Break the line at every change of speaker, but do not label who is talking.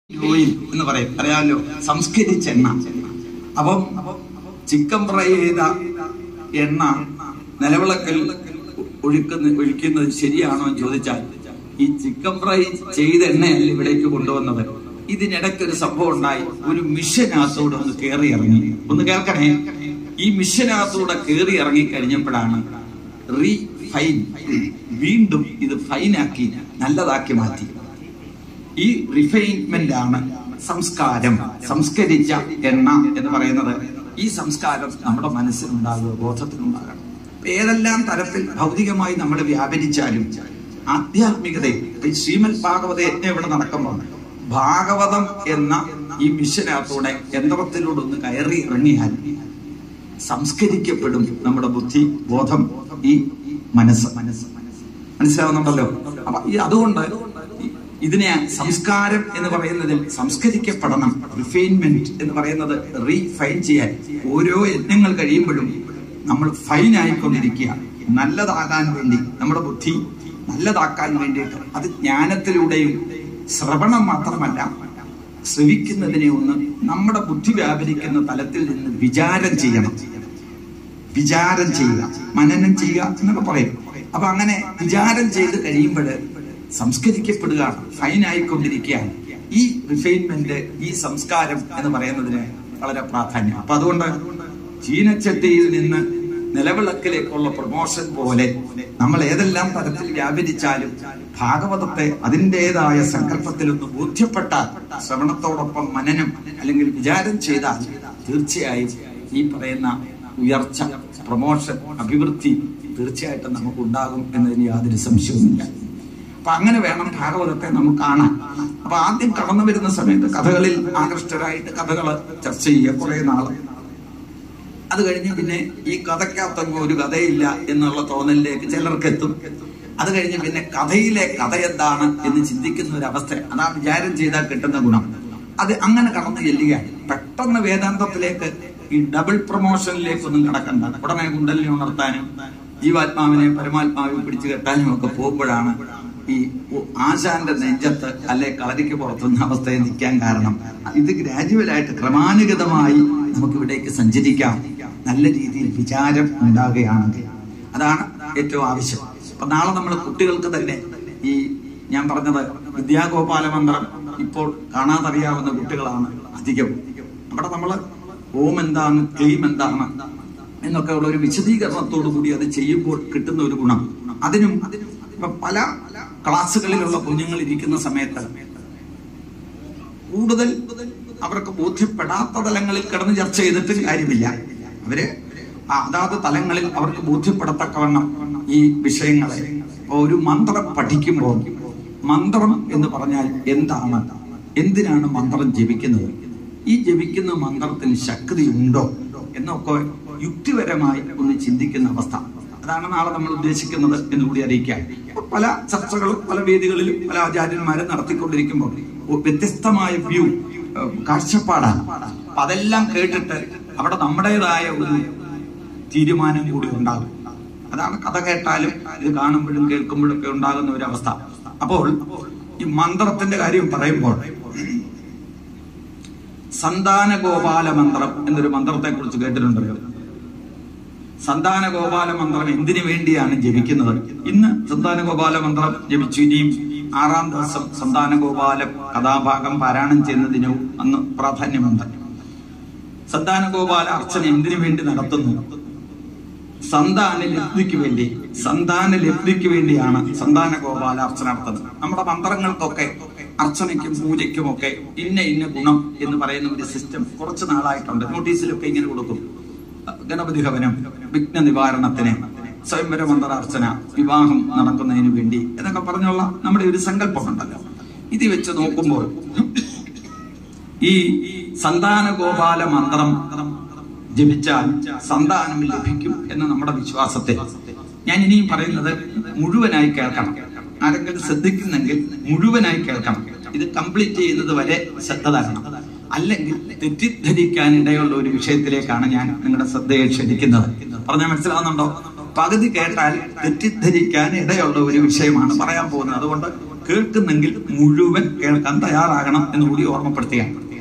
Oil എന്ന് പറയും, അറിയാമല്ലോ, സംസ്കരിച്ച എണ്ണ. അപ്പം ചിക്കൻ ഫ്രൈ ചെയ്ത എണ്ണ നിലവിളക്കിൽ ഒഴിക്കുന്നത് ശരിയാണോ എന്ന് ചോദിച്ചാൽ, ഈ ചിക്കൻ ഫ്രൈ ചെയ്ത എണ്ണയല്ല ഇവിടേക്ക് കൊണ്ടുവന്നത്. ഇതിനിടയ്ക്കൊരു സംഭവം ഉണ്ടായി. ഒരു മിഷനകത്തൂടെ ഒന്ന് കയറി ഇറങ്ങി. ഒന്ന് കേൾക്കണേ. ഈ മിഷനകത്തൂടെ കയറി ഇറങ്ങി കഴിഞ്ഞപ്പോഴാണ് റീഫൈൻ, വീണ്ടും ഇത് ഫൈനാക്കി നല്ലതാക്കി മാറ്റി. ഈ റിഫൈൻമെന്റ് ആണ് സംസ്കാരം. സംസ്കരിച്ച എണ്ണ എന്ന് പറയുന്നത് ഈ സംസ്കാരം നമ്മുടെ മനസ്സിലുണ്ടാകുക, ബോധത്തിനുണ്ടാകണം. ഏതെല്ലാം തരത്തിൽ ഭൗതികമായി നമ്മൾ വ്യാപരിച്ചാലും ആധ്യാത്മികതയിൽ ശ്രീമദ് ഭാഗവത യജ്ഞം ഇവിടെ നടക്കുമ്പോൾ ഭാഗവതം എന്ന ഈ മിഷനകത്തൂടെ യന്ത്രത്തിലൂടെ ഒന്ന് കയറി ഇറങ്ങിയാൽ സംസ്കരിക്കപ്പെടും നമ്മുടെ ബുദ്ധി, ബോധം, ഈ മനസ്സ്. മനസ്സിലാവുന്നുണ്ടല്ലോ? അപ്പൊ അതുകൊണ്ട് ഇതിനെ സംസ്കാരം എന്ന് പറയുന്നതിൽ സംസ്കരിക്കപ്പെടണം. റിഫൈൻമെന്റ് എന്ന് പറയുന്നത് റീഫൈൻ ചെയ്യാൻ. ഓരോ യജ്ഞങ്ങൾ കഴിയുമ്പോഴും നമ്മൾ ഫൈൻ ആയിക്കൊണ്ടിരിക്കുക. നല്ലതാകാൻ വേണ്ടി, നമ്മുടെ ബുദ്ധി നല്ലതാക്കാൻ വേണ്ടിയിട്ട്. അത് ജ്ഞാനത്തിലൂടെയും ശ്രവണം മാത്രമല്ല, ശ്രവിക്കുന്നതിനെ ഒന്ന് നമ്മുടെ ബുദ്ധി വ്യാപരിക്കുന്ന തലത്തിൽ നിന്ന് വിചാരം ചെയ്യണം. വിചാരം ചെയ്യുക, മനനം ചെയ്യുക എന്നൊക്കെ പറയും. അപ്പൊ അങ്ങനെ വിചാരം ചെയ്ത് കഴിയുമ്പോൾ സംസ്കരിക്കപ്പെടുകയാണ്, ഫൈനായിക്കൊണ്ടിരിക്കുകയാണ്. ഈ റിഫൈൻമെന്റ്, ഈ സംസ്കാരം എന്ന് പറയുന്നതിന് വളരെ പ്രാധാന്യം. അപ്പൊ അതുകൊണ്ട് ചീനച്ചട്ടിയിൽ നിന്ന് നിലവിളക്കിലേക്കുള്ള പ്രൊമോഷൻ പോലെ നമ്മൾ ഏതെല്ലാം തരത്തിൽ വ്യാപരിച്ചാലും ഭാഗവതത്തെ അതിൻ്റെതായ സങ്കല്പത്തിലൊന്ന് ബോധ്യപ്പെട്ടാൽ, ശ്രവണത്തോടൊപ്പം മനനം അല്ലെങ്കിൽ വിചാരം ചെയ്താൽ തീർച്ചയായും ഈ പറയുന്ന ഉയർച്ച, പ്രൊമോഷൻ, അഭിവൃദ്ധി തീർച്ചയായിട്ടും നമുക്ക് ഉണ്ടാകും എന്നതിന് യാതൊരു സംശയവുമില്ല. അപ്പൊ അങ്ങനെ വേണം ഭാഗവതത്തെ നമുക്ക് കാണാൻ. അപ്പൊ ആദ്യം കടന്നു വരുന്ന സമയത്ത് കഥകളിൽ ആകൃഷ്ടരായിട്ട് കഥകൾ ചർച്ച ചെയ്യുക കുറെ നാള്. അത് കഴിഞ്ഞ് പിന്നെ ഈ കഥയ്ക്കകത്തൊന്നും ഒരു കഥയില്ല എന്നുള്ള തോന്നലിലേക്ക് ചിലർക്ക് എത്തും. അത് കഴിഞ്ഞ് പിന്നെ കഥയിലെ കഥ എന്താണ് എന്ന് ചിന്തിക്കുന്ന ഒരു അവസ്ഥ, അതാ വിചാരം ചെയ്താൽ കിട്ടുന്ന ഗുണം. അത് അങ്ങനെ കടന്നു ചെല്ലുകയാണ്. പെട്ടെന്ന് വേദാന്തത്തിലേക്ക്, ഈ ഡബിൾ പ്രൊമോഷനിലേക്കൊന്നും കടക്കണ്ട. ഉടനെ കുണ്ടലിനെ ഉണർത്താനും ജീവാത്മാവിനെ പരമാത്മാവിൽ പിടിച്ചു കെട്ടാനും ഒക്കെ പോകുമ്പോഴാണ് ഈ ആശാന്റെ നെഞ്ചത്ത് അല്ലെ കളരിക്ക് പുറത്തുന്ന അവസ്ഥയിൽ നിൽക്കാൻ കാരണം. ഇത് ഗ്രാജുവലായിട്ട് ക്രമാനുഗതമായി നമുക്ക് ഇവിടേക്ക് സഞ്ചരിക്കാം, നല്ല രീതിയിൽ വിചാരം ഉണ്ടാകുകയാണെങ്കിൽ. അതാണ് ഏറ്റവും ആവശ്യം. അപ്പൊ നാളെ നമ്മൾ കുട്ടികൾക്ക് തന്നെ ഈ ഞാൻ പറഞ്ഞത് വിദ്യാഗോപാല മന്ത്രം ഇപ്പോൾ കാണാതറിയാവുന്ന കുട്ടികളാണ് അധികം. അവിടെ നമ്മൾ ഓം എന്താണ്, ക്ലീം എന്താണ് എന്നൊക്കെ ഉള്ള ഒരു വിശദീകരണത്തോടു കൂടി അത് ചെയ്യുമ്പോൾ കിട്ടുന്ന ഒരു ഗുണം. അതിനും ഇപ്പൊ പല ക്ലാസ്സുകളിലുള്ള കുഞ്ഞുങ്ങൾ ഇരിക്കുന്ന സമയത്ത് കൂടുതൽ അവർക്ക് ബോധ്യപ്പെടാത്ത തലങ്ങളിൽ കിടന്ന് ചർച്ച ചെയ്തിട്ടും കാര്യമില്ല. അവര് അതാത് തലങ്ങളിൽ അവർക്ക് ബോധ്യപ്പെടത്തക്കവണ്ണം ഈ വിഷയങ്ങളെ, ഒരു മന്ത്രം പഠിക്കുമ്പോൾ മന്ത്രം എന്ന് പറഞ്ഞാൽ എന്താണ്, എന്തിനാണ് മന്ത്രം ജപിക്കുന്നത്, ഈ ജപിക്കുന്ന മന്ത്രത്തിന് ശക്തി ഉണ്ടോ എന്നൊക്കെ യുക്തിപരമായി ഒന്ന് ചിന്തിക്കുന്ന അവസ്ഥ. അതാണ് നാളെ നമ്മൾ ഉദ്ദേശിക്കുന്നത് എന്നുകൂടി അറിയിക്കാൻ. പല ചർച്ചകളും പല വേദികളിലും പല ആചാര്യന്മാരെ നടത്തിക്കൊണ്ടിരിക്കുമ്പോൾ വ്യത്യസ്തമായ വ്യൂ, കാഴ്ചപ്പാടാണ്. അപ്പൊ അതെല്ലാം കേട്ടിട്ട് അവിടെ നമ്മുടേതായ ഒരു തീരുമാനം കൂടി ഉണ്ടാകും. അതാണ് കഥ കേട്ടാലും ഇത് കാണുമ്പോഴും കേൾക്കുമ്പോഴും ഒക്കെ ഉണ്ടാകുന്ന ഒരു അവസ്ഥ. അപ്പോൾ ഈ മന്ത്രത്തിന്റെ കാര്യം പറയുമ്പോൾ സന്താന ഗോപാല മന്ത്രം എന്നൊരു മന്ത്രത്തെ കുറിച്ച് കേട്ടിട്ടുണ്ടല്ലോ. സന്താന ഗോപാല മന്ത്രം എന്തിനു വേണ്ടിയാണ് ജപിക്കുന്നത്? ഇന്ന് സന്താന ഗോപാല മന്ത്രം ജപിച്ചു. ഇനിയും 6-ാം ദിവസം സന്താന ഗോപാല കഥാഭാഗം പാരായണം ചെയ്യുന്നതിനും അന്ന് പ്രാധാന്യമുണ്ട്. സന്താന ഗോപാല അർച്ചന എന്തിനു വേണ്ടി നടത്തുന്നു? സന്താന ലബ്ധിക്ക് വേണ്ടിയാണ് സന്താന ഗോപാല അർച്ചന നടത്തുന്നത്. നമ്മുടെ മന്ത്രങ്ങൾക്കൊക്കെ, അർച്ചനയ്ക്കും പൂജയ്ക്കും ഒക്കെ ഇന്ന ഗുണം എന്ന് പറയുന്ന ഒരു സിസ്റ്റം കുറച്ച് നാളായിട്ടുണ്ട്. നോട്ടീസിലൊക്കെ ഇങ്ങനെ കൊടുക്കും. ഗണപതി ഹവനം, വിഘ്ന നിവാരണത്തിന്, സ്വയംവര മന്ത്രാർച്ചന, വിവാഹം നടക്കുന്നതിന് വേണ്ടി എന്നൊക്കെ പറഞ്ഞുള്ള നമ്മുടെ ഒരു സങ്കല്പമുണ്ടല്ലോ. ഇത് വെച്ച് നോക്കുമ്പോൾ ഈ സന്താന ഗോപാല മന്ത്രം ജപിച്ചാൽ സന്താനം ലഭിക്കും എന്ന നമ്മുടെ വിശ്വാസത്തെ ഞാൻ ഇനിയും പറയുന്നത് മുഴുവനായി കേൾക്കണം. ആരെങ്കിലും ശ്രദ്ധിക്കുന്നെങ്കിൽ മുഴുവനായി കേൾക്കണം. ഇത് കംപ്ലീറ്റ് ചെയ്യുന്നത് വരെ ശ്രദ്ധ തരണം. അല്ലെങ്കിൽ തെറ്റിദ്ധരിക്കാൻ ഇടയുള്ള ഒരു വിഷയത്തിലേക്കാണ് ഞാൻ നിങ്ങളുടെ ശ്രദ്ധയെ ക്ഷണിക്കുന്നത്. പറഞ്ഞാൽ മനസ്സിലാവുന്നുണ്ടോ? പകുതി കേട്ടാൽ തെറ്റിദ്ധരിക്കാൻ ഇടയുള്ള ഒരു വിഷയമാണ് പറയാൻ പോകുന്നത്. അതുകൊണ്ട് കേൾക്കുന്നെങ്കിൽ മുഴുവൻ കേൾക്കാൻ തയ്യാറാകണം എന്നുകൂടി ഓർമ്മപ്പെടുത്തുകയാണ്.